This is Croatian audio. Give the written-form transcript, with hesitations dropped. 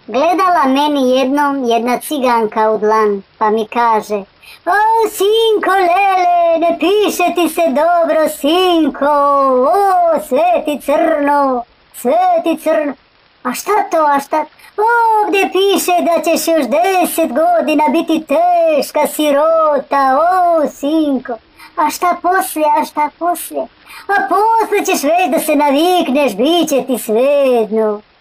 Gledala meni jednom jedna ciganka u dlan, pa mi kaže: "O, sinko lele, ne piše ti se dobro, sinko, o, sveti crno, sveti crno." A šta to, a šta? Ovdje piše da ćeš još 10 godina biti teška sirota, o, sinko. A šta poslije, a šta poslije? A poslije ćeš već da se navikneš, bit će ti svejedno.